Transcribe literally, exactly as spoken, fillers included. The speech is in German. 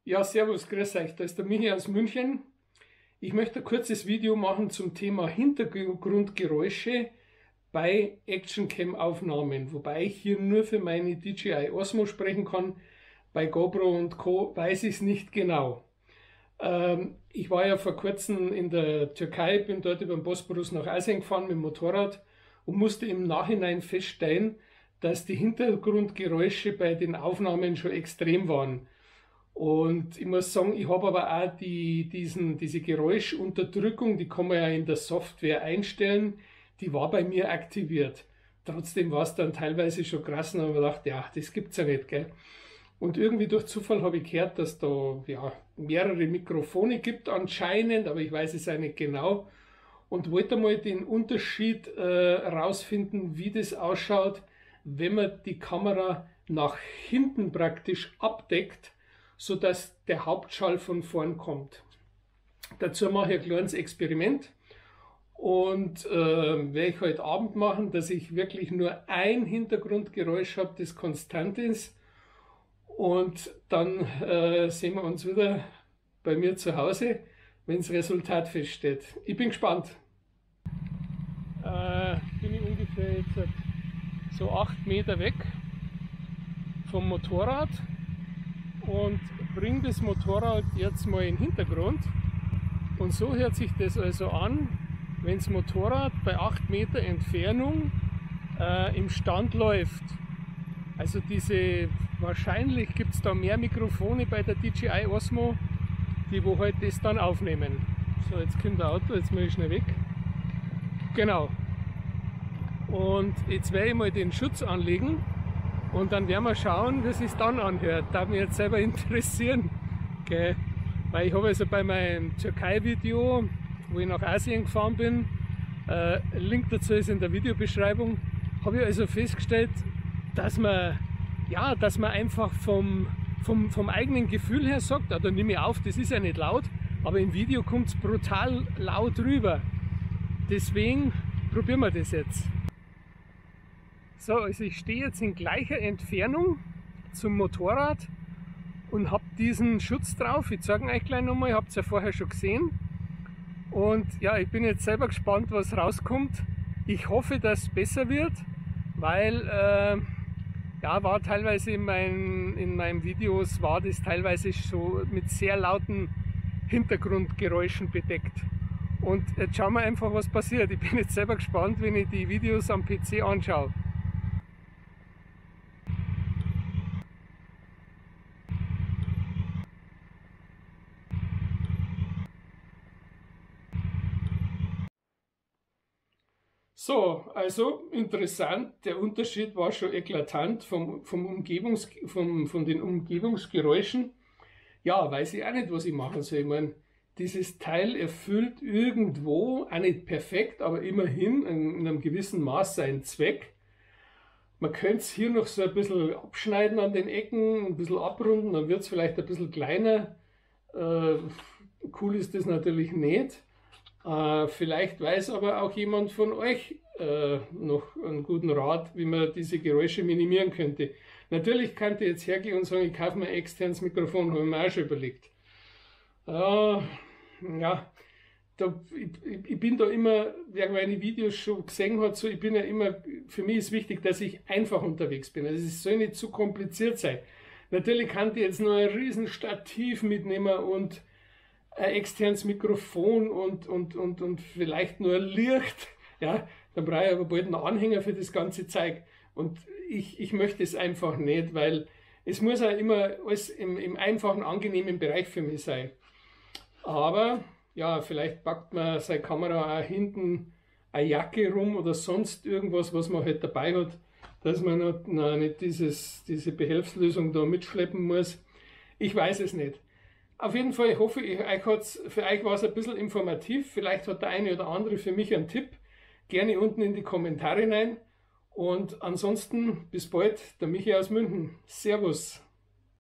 Ja, servus, grüß euch, da ist der Michi aus München. Ich möchte ein kurzes Video machen zum Thema Hintergrundgeräusche bei Actioncam-Aufnahmen, wobei ich hier nur für meine D J I Osmo sprechen kann. Bei GoPro und Co. weiß ich es nicht genau. Ähm, ich war ja vor kurzem in der Türkei, bin dort über den Bosporus nach Asien gefahren mit dem Motorrad und musste im Nachhinein feststellen, dass die Hintergrundgeräusche bei den Aufnahmen schon extrem waren. Und ich muss sagen, ich habe aber auch die, diesen, diese Geräuschunterdrückung, die kann man ja in der Software einstellen, die war bei mir aktiviert. Trotzdem war es dann teilweise schon krass und habe mir gedacht, ja, das gibt's ja nicht, gell. Und irgendwie durch Zufall habe ich gehört, dass da ja, mehrere Mikrofone gibt anscheinend, aber ich weiß es auch nicht genau. Und wollte mal den Unterschied äh, rausfinden, wie das ausschaut, wenn man die Kamera nach hinten praktisch abdeckt, so dass der Hauptschall von vorn kommt. Dazu mache ich ein kleines Experiment und äh, werde ich heute Abend machen, dass ich wirklich nur ein Hintergrundgeräusch habe, das konstant ist, und dann äh, sehen wir uns wieder bei mir zu Hause, wenn das Resultat feststeht. Ich bin gespannt. Äh, bin ich ungefähr jetzt so acht Meter weg vom Motorrad und bringe das Motorrad jetzt mal in den Hintergrund. Und so hört sich das also an, wenn das Motorrad bei acht Meter Entfernung äh, im Stand läuft. Also diese, wahrscheinlich gibt es da mehr Mikrofone bei der D J I Osmo, die wo halt das dann aufnehmen. So, jetzt kommt der Auto, jetzt muss ich schnell weg. Genau. Und jetzt werde ich mal den Schutz anlegen. Und dann werden wir schauen, wie es sich dann anhört. Darf mich jetzt selber interessieren. Okay. Weil ich habe also bei meinem Türkei-Video, wo ich nach Asien gefahren bin, äh, Link dazu ist in der Videobeschreibung, habe ich also festgestellt, dass man, ja, dass man einfach vom, vom, vom eigenen Gefühl her sagt, da nehme ich auf, das ist ja nicht laut, aber im Video kommt es brutal laut rüber. Deswegen probieren wir das jetzt. So, also ich stehe jetzt in gleicher Entfernung zum Motorrad und habe diesen Schutz drauf. Ich zeige euch gleich nochmal, ihr habt es ja vorher schon gesehen. Und ja, ich bin jetzt selber gespannt, was rauskommt. Ich hoffe, dass es besser wird, weil äh, ja, war teilweise in, mein, in meinen Videos, war das teilweise schon mit sehr lauten Hintergrundgeräuschen bedeckt. Und jetzt schauen wir einfach, was passiert. Ich bin jetzt selber gespannt, wenn ich die Videos am P C anschaue. So, also interessant, der Unterschied war schon eklatant vom, vom Umgebungs, vom, von den Umgebungsgeräuschen. Ja, weiß ich auch nicht, was ich machen soll. Ich meine, dieses Teil erfüllt irgendwo, auch nicht perfekt, aber immerhin in, in einem gewissen Maß seinen Zweck. Man könnte es hier noch so ein bisschen abschneiden an den Ecken, ein bisschen abrunden, dann wird es vielleicht ein bisschen kleiner. Äh, cool ist das natürlich nicht. Äh, vielleicht weiß aber auch jemand von euch äh, noch einen guten Rat, wie man diese Geräusche minimieren könnte. Natürlich könnte ich jetzt hergehen und sagen, ich kaufe mir ein externes Mikrofon, habe ich mir auch schon überlegt. Äh, ja, da, ich, ich bin da immer, wer meine Videos schon gesehen hat, so, ich bin ja immer, für mich ist wichtig, dass ich einfach unterwegs bin. Also es soll nicht zu kompliziert sein. Natürlich kann ich jetzt noch ein riesen Stativ mitnehmen und ein externes Mikrofon und, und, und, und vielleicht nur ein Licht, ja, dann brauche ich aber bald einen Anhänger für das ganze Zeug. Und ich, ich möchte es einfach nicht, weil es muss ja immer alles im, im einfachen, angenehmen Bereich für mich sein. Aber, ja, vielleicht packt man seine Kamera auch hinten eine Jacke rum oder sonst irgendwas, was man halt dabei hat, dass man noch, noch nicht dieses, diese Behelfslösung da mitschleppen muss. Ich weiß es nicht. Auf jeden Fall hoffe ich, euch hat's, für euch war es ein bisschen informativ. Vielleicht hat der eine oder andere für mich einen Tipp. Gerne unten in die Kommentare rein. Und ansonsten bis bald, der Michi aus München. Servus.